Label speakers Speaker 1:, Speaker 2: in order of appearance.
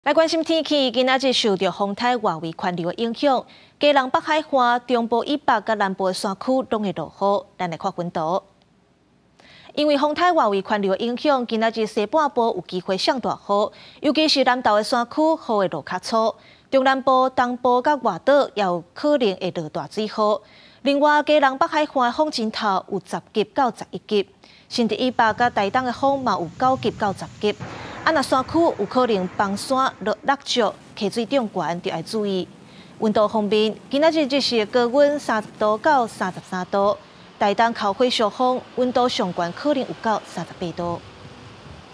Speaker 1: 来关心天气，今仔日受到风台外围环流的影响，基隆北海岸、中部以北甲南部的山区拢会落雨。咱来看温度。因为风台外围环流的影响，今仔日西半部有机会上大雨，尤其是南投的山区，雨会落较粗。中南部、东部甲外岛也有可能会落大水雨。另外，基隆北海岸的风阵头有10级到11级，甚至以北甲台东的风嘛有9级到10级。若山区有可能崩山、落落石、溪水涨悬，就要注意。温度方面，今仔日日时高温30度到33度，台东靠火烧风，温度上悬可能有到38度。